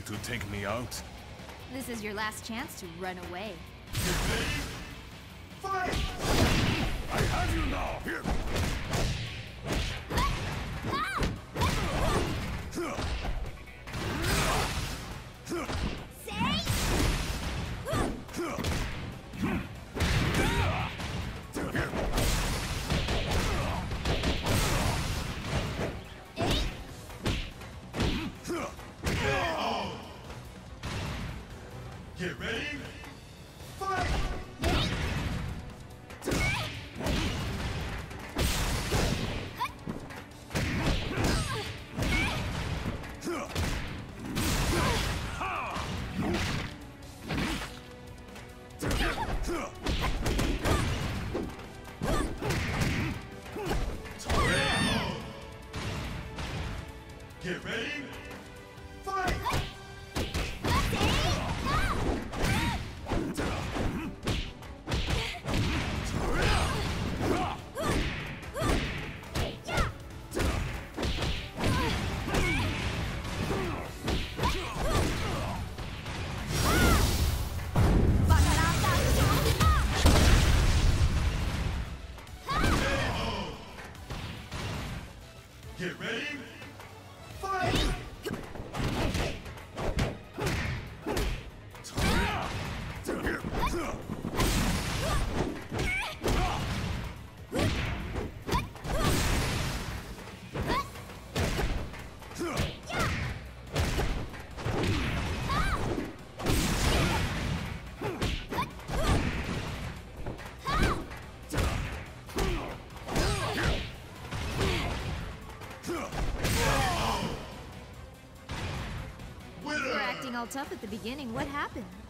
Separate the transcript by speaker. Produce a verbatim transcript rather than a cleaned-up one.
Speaker 1: to take me out?
Speaker 2: This is your last chance to run away.
Speaker 1: Get ready? Fight! I have you now! Here! Get ready? Fight! Get ready? Fight! Get ready? Fight!
Speaker 2: You were acting all tough at the beginning. What happened?